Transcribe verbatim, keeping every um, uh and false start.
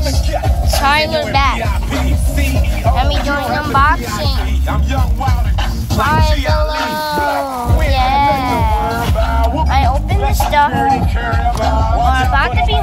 Tyler back. Let me doing unboxing. Hi, hello. Yeah. I opened the stuff. We're about to be